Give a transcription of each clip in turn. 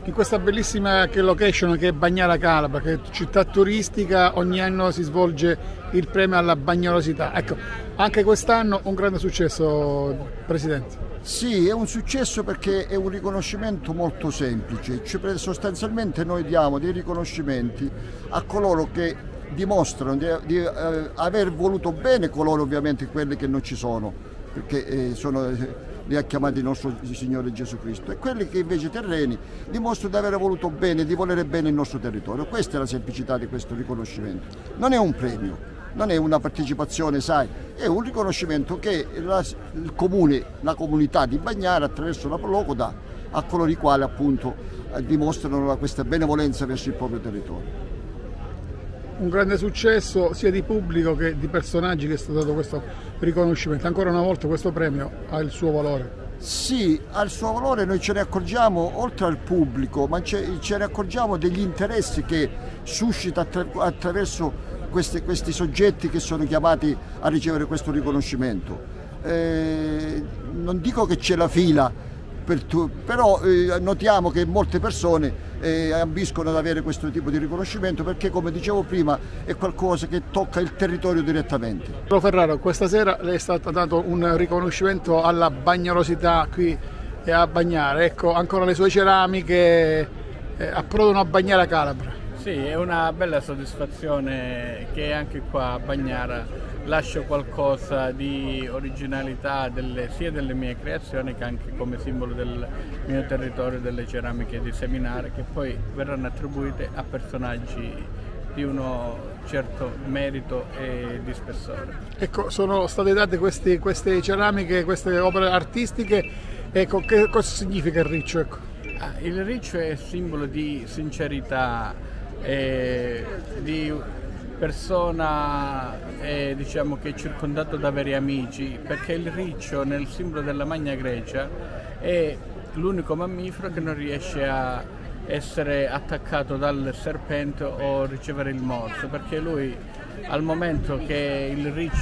In questa bellissima location che è Bagnara Calabra, che è città turistica, ogni anno si svolge il premio alla bagnolosità. Ecco, anche quest'anno un grande successo, Presidente. Sì, è un successo perché è un riconoscimento molto semplice, cioè, sostanzialmente noi diamo dei riconoscimenti a coloro che dimostrano di aver voluto bene coloro ovviamente quelli che non ci sono, perché li ha chiamati il nostro Signore Gesù Cristo, e quelli che invece terreni dimostrano di aver voluto bene, di volere bene il nostro territorio. Questa è la semplicità di questo riconoscimento, non è un premio. Non è una partecipazione, sai, è un riconoscimento che il comune, la comunità di Bagnara attraverso la Proloco dà a coloro i quali appunto dimostrano questa benevolenza verso il proprio territorio. Un grande successo sia di pubblico che di personaggi che è stato dato questo riconoscimento. Ancora una volta questo premio ha il suo valore. Sì, ha il suo valore, noi ce ne accorgiamo oltre al pubblico, ma ce ne accorgiamo degli interessi che suscita attraverso questi soggetti che sono chiamati a ricevere questo riconoscimento. Non dico che c'è la fila, però notiamo che molte persone ambiscono ad avere questo tipo di riconoscimento perché, come dicevo prima, è qualcosa che tocca il territorio direttamente. Ferraro, questa sera le è stato dato un riconoscimento alla bagnolosità qui a Bagnara. Ecco, ancora le sue ceramiche approdano a Bagnara Calabra. Sì, è una bella soddisfazione che anche qua a Bagnara lascio qualcosa di originalità sia delle mie creazioni che anche come simbolo del mio territorio, delle ceramiche di Seminare, che poi verranno attribuite a personaggi di uno certo merito e di spessore. Ecco, sono state date queste ceramiche, queste opere artistiche. Ecco, che cosa significa il riccio? Ecco. Il riccio è simbolo di sincerità, di persona diciamo che è circondato da veri amici, perché il riccio nel simbolo della Magna Grecia è l'unico mammifero che non riesce a essere attaccato dal serpente o ricevere il morso, perché lui al momento che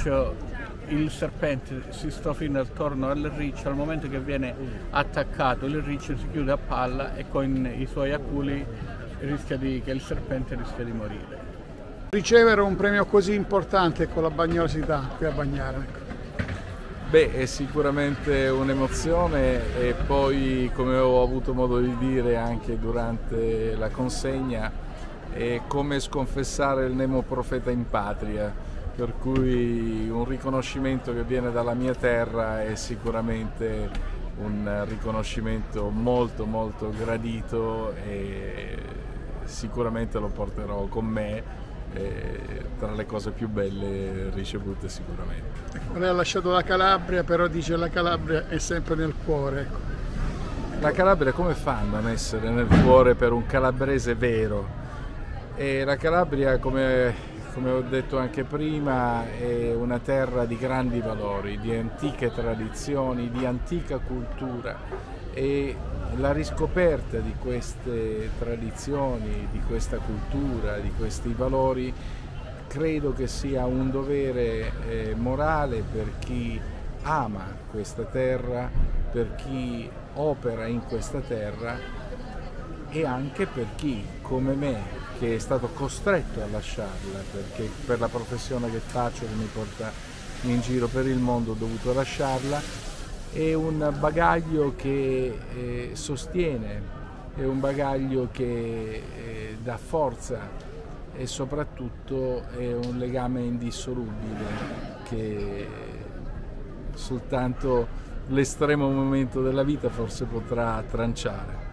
il serpente si strofina attorno al riccio, al momento che viene attaccato il riccio si chiude a palla e con i suoi aculi che il serpente rischia di morire. Ricevere un premio così importante con la bagnolosità qui a Bagnara. Beh, è sicuramente un'emozione, e poi, come ho avuto modo di dire anche durante la consegna, è come sconfessare il Nemo profeta in patria, per cui un riconoscimento che viene dalla mia terra è sicuramente un riconoscimento molto molto gradito, e sicuramente lo porterò con me tra le cose più belle ricevute sicuramente. Lei ha lasciato la Calabria, però dice la Calabria è sempre nel cuore. Ecco. La Calabria come fa a non essere nel cuore per un calabrese vero? E la Calabria, come ho detto anche prima, è una terra di grandi valori, di antiche tradizioni, di antica cultura, e la riscoperta di queste tradizioni, di questa cultura, di questi valori credo che sia un dovere morale per chi ama questa terra, per chi opera in questa terra, e anche per chi, come me, che è stato costretto a lasciarla, perché per la professione che faccio, che mi porta in giro per il mondo, ho dovuto lasciarla. È un bagaglio che sostiene, è un bagaglio che dà forza, e soprattutto è un legame indissolubile che soltanto l'estremo momento della vita forse potrà tranciare.